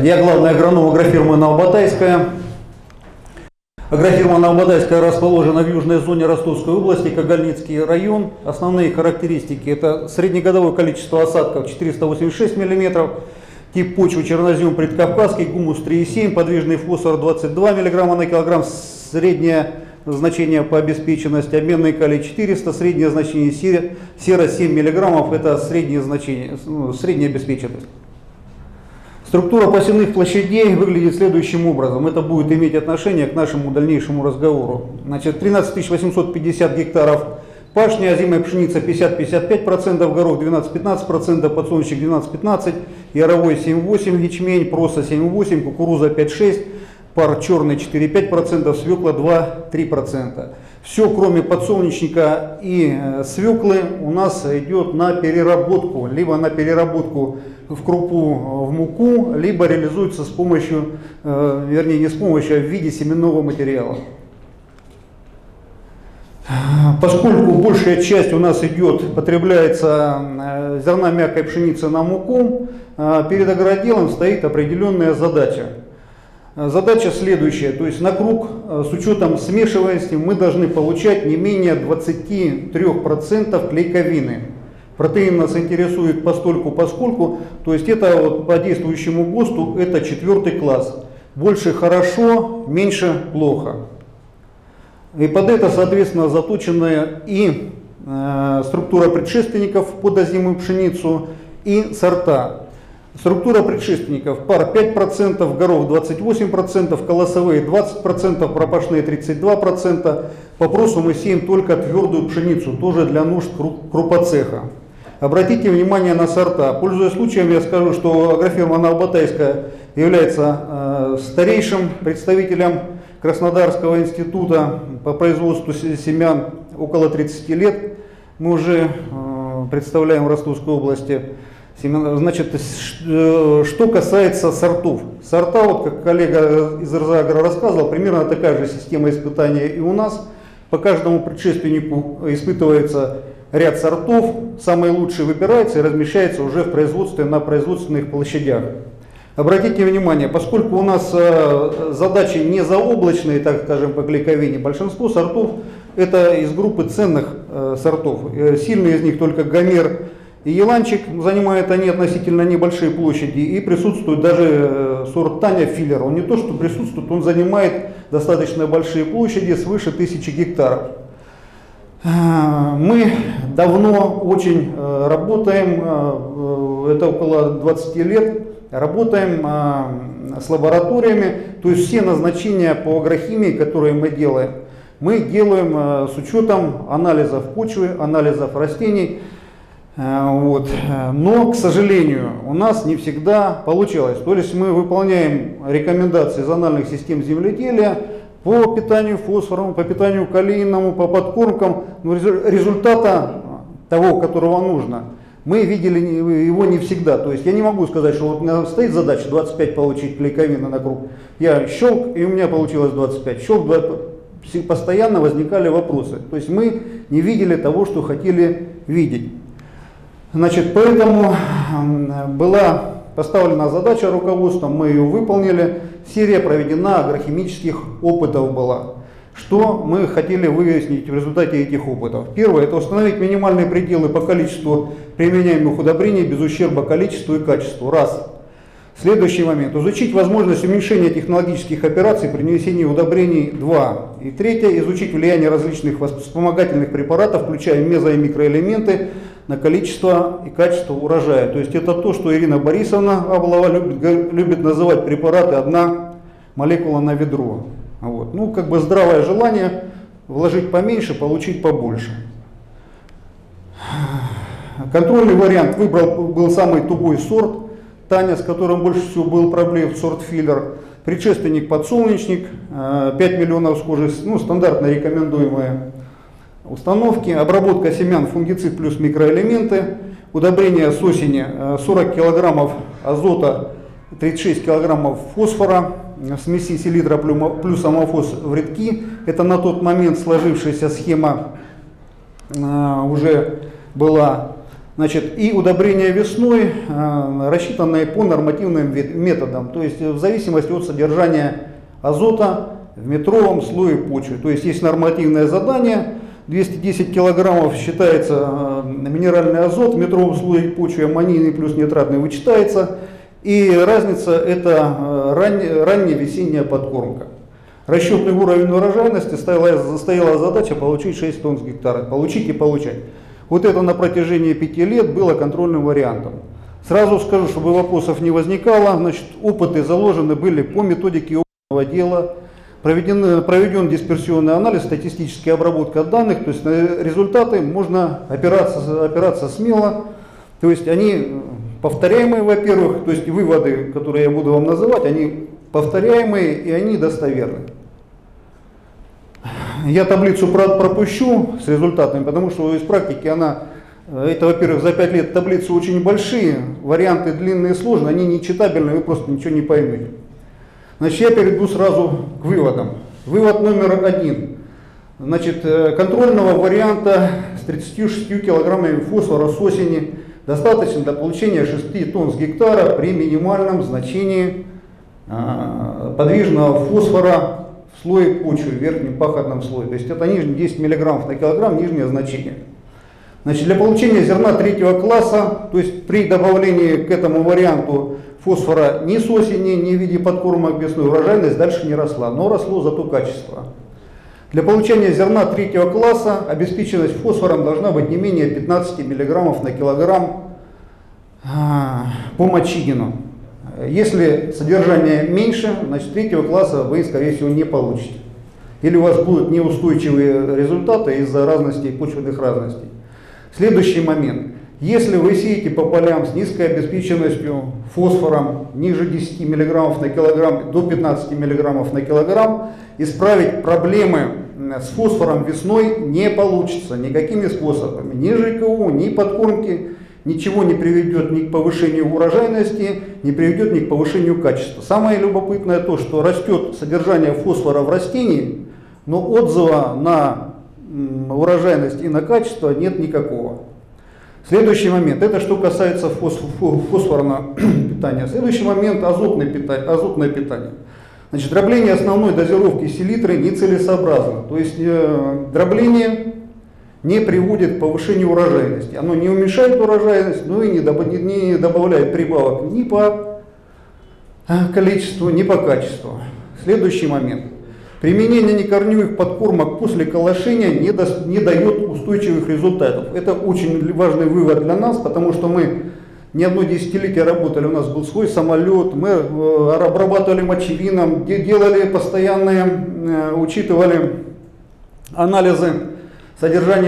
Я главный агроном агрофирмы «Новоботайская». Агрофирма «Новоботайская» расположена в южной зоне Ростовской области, Когольницкий район. Основные характеристики – это среднегодовое количество осадков 486 мм, тип почвы чернозем предкавказский, гумус 3,7, подвижный фосфор 22 мг на килограмм, среднее значение по обеспеченности, обменный калий 400, среднее значение сера 7 мг, это среднее значение, средняя обеспеченность. Структура посевных площадей выглядит следующим образом. Это будет иметь отношение к нашему дальнейшему разговору. Значит, 13 850 гектаров пашни, озимая пшеница 50-55%, горох 12-15%, подсолнечник 12-15%, яровой 7-8%, ячмень, проса 7-8%, кукуруза 5-6%, пар черный 4-5%, свекла 2-3%. Все, кроме подсолнечника и свеклы, у нас идет на переработку, либо на переработку в крупу, в муку, либо реализуется с помощью, вернее не с помощью, а в виде семенного материала. Поскольку большая часть у нас идет, потребляется зерна мягкой пшеницы на муку, перед агроотделом стоит определенная задача. Задача следующая, то есть на круг с учетом смешиваемости мы должны получать не менее 23% клейковины. Протеин нас интересует постольку-поскольку, то есть это вот по действующему ГОСТу это 4 класс. Больше хорошо, меньше плохо. И под это, соответственно, заточена и структура предшественников под озимую пшеницу, и сорта. Структура предшественников: пар 5%, горох 28%, колосовые 20%, пропашные 32%. По просу мы сеем только твердую пшеницу, тоже для нужд крупоцеха. Обратите внимание на сорта. Пользуясь случаем, я скажу, что агрофирма «Новоботайская» является старейшим представителем Краснодарского института по производству семян около 30 лет. Мы уже представляем в Ростовской области. Значит, что касается сортов. Сорта, вот как коллега из РЗАГРО рассказывал, примерно такая же система испытания и у нас. По каждому предшественнику испытывается ряд сортов, самый лучший выбирается и размещается уже в производстве на производственных площадях. Обратите внимание, поскольку у нас задачи не заоблачные, так скажем, по клейковине, большинство сортов это из группы ценных сортов. Сильные из них только Гомер и Еланчик, занимают они относительно небольшие площади, и присутствует даже сорт Таня Филлер. Он не то что присутствует, он занимает достаточно большие площади, свыше 1000 гектаров. Мы давно очень работаем, это около 20 лет, работаем с лабораториями, то есть все назначения по агрохимии, которые мы делаем с учетом анализов почвы, анализов растений. Вот. Но, к сожалению, у нас не всегда получалось. То есть мы выполняем рекомендации зональных систем земледелия по питанию фосфором, по питанию калийному, по подкормкам, но результата того, которого нужно, мы видели его не всегда. То есть я не могу сказать, что вот у меня стоит задача 25 получить клейковины на круг. Я щелк, и у меня получилось 25. Щелк, постоянно возникали вопросы. То есть мы не видели того, что хотели видеть. Значит, поэтому была поставлена задача руководством, мы ее выполнили, серия проведена агрохимических опытов была. Что мы хотели выяснить в результате этих опытов? Первое, это установить минимальные пределы по количеству применяемых удобрений без ущерба количеству и качеству. Раз. Следующий момент, изучить возможность уменьшения технологических операций при нанесении удобрений. 2. И третье, изучить влияние различных вспомогательных препаратов, включая мезо- и микроэлементы, на количество и качество урожая. То есть это то, что Ирина Борисовна Аблова любит называть препараты «одна молекула на ведро». Вот. Ну, как бы здравое желание вложить поменьше, получить побольше. Контрольный вариант был самый тугой сорт Таня, с которым больше всего был проблем, сорт Филлер. Предшественник подсолнечник, 5 миллионов схожих, ну, стандартно рекомендуемые установки. Обработка семян, фунгицид плюс микроэлементы. Удобрение с осени 40 килограммов азота, 36 килограммов фосфора, смеси селитра плюс амофос в рядки. Это на тот момент сложившаяся схема уже была Значит, и удобрения весной рассчитанные по нормативным методам, то есть в зависимости от содержания азота в метровом слое почвы. То есть есть нормативное задание, 210 килограммов считается минеральный азот, в метровом слое почвы аммонийный плюс нитратный вычитается, и разница это ранняя весенняя подкормка. Расчетный уровень урожайности стояла задача получить 6 тонн с гектара, получить и получать. Вот это на протяжении 5 лет было контрольным вариантом. Сразу скажу, чтобы вопросов не возникало, значит, опыты заложены были по методике опытного дела, проведен дисперсионный анализ, статистическая обработка данных, то есть на результаты можно опираться смело, то есть они повторяемые, во-первых, то есть выводы, которые я буду вам называть, они повторяемые и они достоверны. Я таблицу пропущу с результатами, потому что из практики это, во-первых, за 5 лет таблицы очень большие, варианты длинные и сложные, они не читабельные, вы просто ничего не поймете. Значит, я перейду сразу к выводам. Вывод номер 1. Значит, контрольного варианта с 36 килограммами фосфора с осени достаточно для получения 6 тонн с гектара при минимальном значении подвижного фосфора в слое почвы, в верхнем пахотном слое. То есть это нижний 10 мг на килограмм, нижнее значение. Значит, для получения зерна 3 класса, то есть при добавлении к этому варианту фосфора ни с осени, ни в виде подкормок весной урожайность дальше не росла, но росло зато качество. Для получения зерна 3 класса обеспеченность фосфором должна быть не менее 15 мг на килограмм по Мачигину. Если содержание меньше, значит 3 класса вы, скорее всего, не получите. Или у вас будут неустойчивые результаты из-за разностей, почвенных разностей. Следующий момент. Если вы сеете по полям с низкой обеспеченностью фосфором ниже 10 мг на килограмм до 15 мг на килограмм, исправить проблемы с фосфором весной не получится никакими способами. Ни ЖКУ, ни подкормки. Ничего не приведет ни к повышению урожайности, не приведет ни к повышению качества. Самое любопытное то, что растет содержание фосфора в растении, но отзыва на урожайность и на качество нет никакого. Следующий момент, это что касается фосфорного питания. Следующий момент азотное питание. Значит, дробление основной дозировки селитры нецелесообразно. То есть дробление не приводит к повышению урожайности. Оно не уменьшает урожайность, но и не добавляет прибавок ни по количеству, ни по качеству. Следующий момент. Применение некорневых подкормок после колошения не дает устойчивых результатов. Это очень важный вывод для нас, потому что мы не одно десятилетие работали, у нас был свой самолет, мы обрабатывали мочевином, делали постоянные, учитывали анализы содержание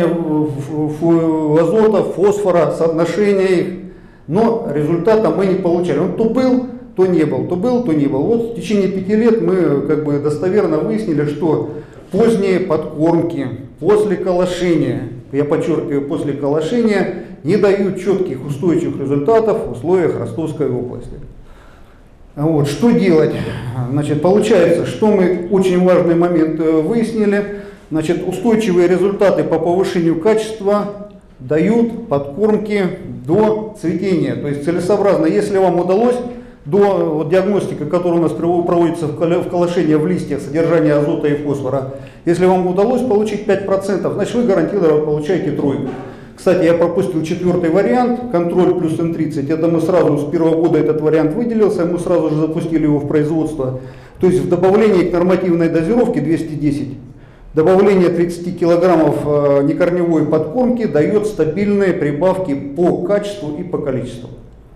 азота, фосфора, соотношение их, но результата мы не получали. Он то был, то не был, то был, то не был. Вот в течение 5 лет мы достоверно выяснили, что поздние подкормки после колошения, я подчеркиваю, после колошения, не дают четких устойчивых результатов в условиях Ростовской области. Вот, что делать? Значит, получается, что мы очень важный момент выяснили. Значит, устойчивые результаты по повышению качества дают подкормки до цветения. То есть целесообразно, если вам удалось до диагностики, которая у нас проводится в колошении в листьях, содержание азота и фосфора, если вам удалось получить 5%, значит вы гарантированно получаете 3. Кстати, я пропустил 4-й вариант, контроль плюс Н30. Это мы сразу с первого года этот вариант выделился, мы сразу же запустили его в производство. То есть в добавлении к нормативной дозировке 210. Добавление 30 килограммов некорневой подкормки дает стабильные прибавки по качеству и по количеству.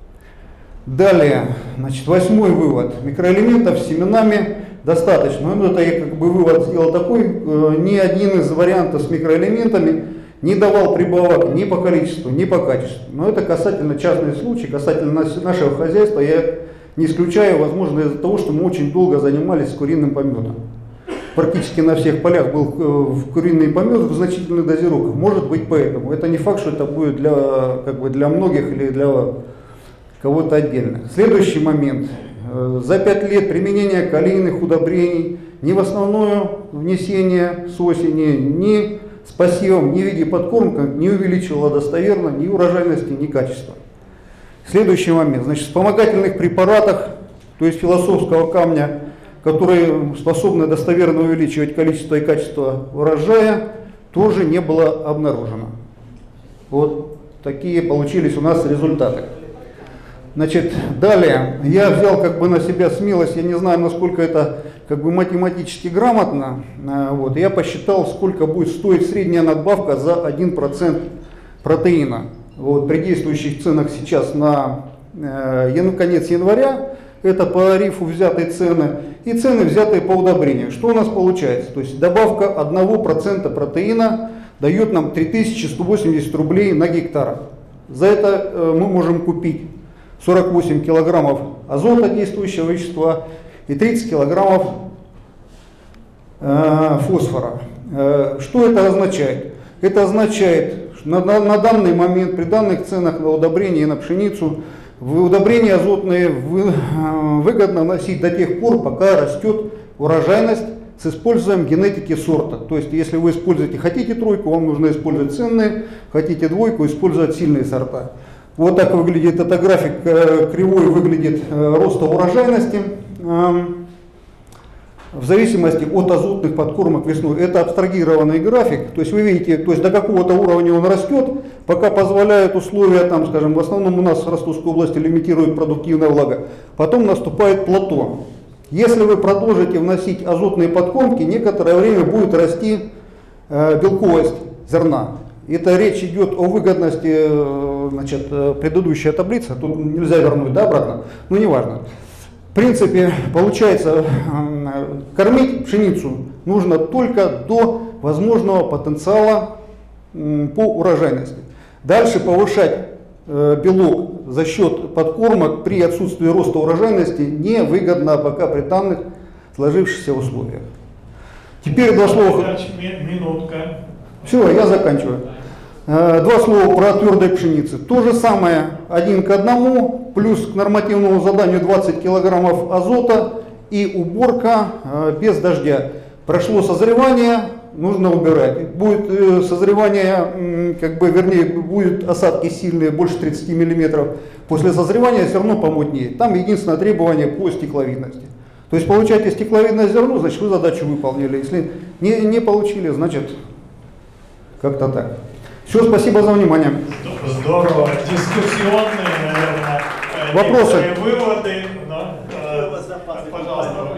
Далее, значит, 8-й вывод. Микроэлементов с семенами достаточно. Ну, это я вывод сделал такой. Ни один из вариантов с микроэлементами не давал прибавок ни по количеству, ни по качеству. Но это касательно частных случаев, касательно нашего хозяйства. Я не исключаю, возможно, из-за того, что мы очень долго занимались куриным пометом. Практически на всех полях был куриный помет в значительных дозировках. Может быть поэтому. Это не факт, что это будет для многих или для кого-то отдельно. Следующий момент. За 5 лет применения калийных удобрений ни в основное внесение с осени, ни с посевом ни в виде подкормка не увеличивала достоверно ни урожайности, ни качества. Следующий момент. Значит, в вспомогательных препаратах, то есть философского камня, которые способны достоверно увеличивать количество и качество урожая, тоже не было обнаружено. Вот такие получились у нас результаты. Значит, далее я взял как бы на себя смелость, я не знаю, насколько это как бы математически грамотно, вот, я посчитал, сколько будет стоить средняя надбавка за 1% протеина. Вот, при действующих ценах сейчас на конец января, это по рифу взятые цены, и цены, взятые по удобрению. Что у нас получается? То есть добавка 1% протеина дает нам 3180 рублей на гектар. За это мы можем купить 48 килограммов азота, действующего вещества, и 30 килограммов фосфора. Что это означает? Это означает, что на данный момент, при данных ценах на удобрение и на пшеницу, удобрения азотные выгодно вносить до тех пор, пока растет урожайность с использованием генетики сорта. То есть, если вы используете, хотите тройку, вам нужно использовать ценные, хотите двойку, использовать сильные сорта. Вот так выглядит, это график кривой выглядит роста урожайности в зависимости от азотных подкормок весной. Это абстрагированный график, то есть вы видите, то есть до какого-то уровня он растет, пока позволяют условия, там, скажем, в основном у нас в Ростовской области лимитирует продуктивная влага, потом наступает плато. Если вы продолжите вносить азотные подкормки, некоторое время будет расти белковость зерна. Это речь идет о выгодности, значит, предыдущая таблица, тут нельзя вернуть, да, обратно, но неважно. В принципе, получается, кормить пшеницу нужно только до возможного потенциала по урожайности. Дальше повышать белок за счет подкормок при отсутствии роста урожайности невыгодно пока при данных сложившихся условиях. Теперь два слова. Минутка. Все, я заканчиваю. Два слова про твердой пшеницы. То же самое 1 к 1, плюс к нормативному заданию 20 килограммов азота и уборка без дождя. Прошло созревание, нужно убирать. Будет созревание, как бы, вернее, будут осадки сильные, больше 30 миллиметров. После созревания зерно помутнее. Там единственное требование по стекловидности. То есть получаете стекловидное зерно, значит вы задачу выполнили. Если не получили, значит как-то так. Все, спасибо за внимание. Здорово. Дискуссионные, наверное, вопросы? Выводы. Но, пожалуйста.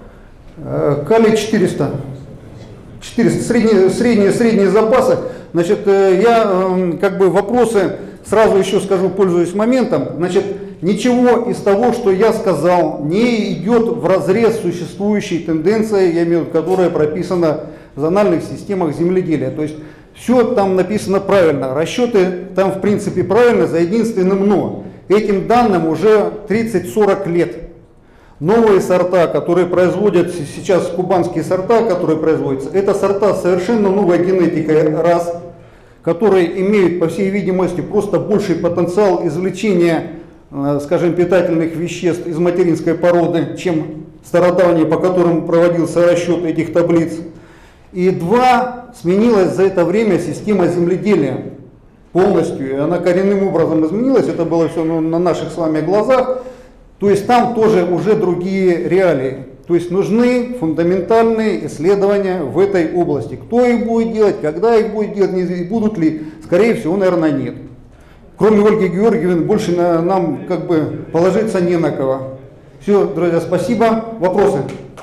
Калий 400. 400. Средние запасы. Значит, я как бы вопросы сразу еще скажу, пользуясь моментом. Значит, ничего из того, что я сказал, не идет вразрез существующей тенденции, я имею в виду, которая прописана в зональных системах земледелия. То есть все там написано правильно, расчеты там в принципе правильно, за единственным но. Этим данным уже 30-40 лет. Новые сорта, которые производят сейчас, кубанские сорта, которые производятся, это сорта с совершенно новой генетикой, раз, которые имеют, по всей видимости, просто больший потенциал извлечения, скажем, питательных веществ из материнской породы, чем стародавние, по которым проводился расчет этих таблиц. И два, сменилась за это время система земледелия полностью, и она коренным образом изменилась, это было все на наших с вами глазах, то есть там тоже уже другие реалии. То есть нужны фундаментальные исследования в этой области. Кто их будет делать, когда их будет делать, не будут ли, скорее всего, наверное, нет. Кроме Ольги Георгиевны, больше нам как бы положиться не на кого. Все, друзья, спасибо. Вопросы?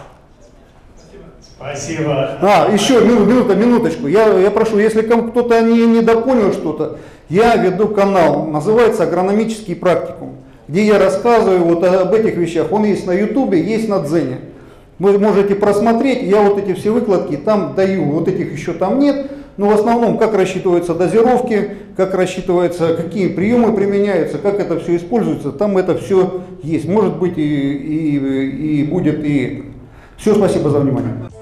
Спасибо. Еще минуточку. Я прошу, если кто-то не допонял что-то, я веду канал, называется «Агрономический практикум», где я рассказываю вот об этих вещах. Он есть на Ютубе, есть на Дзене. Вы можете просмотреть, я вот эти все выкладки там даю, вот этих еще там нет. Но в основном, как рассчитываются дозировки, как рассчитывается, какие приемы применяются, как это все используется, там это все есть. Может быть и будет и это. Все, спасибо за внимание.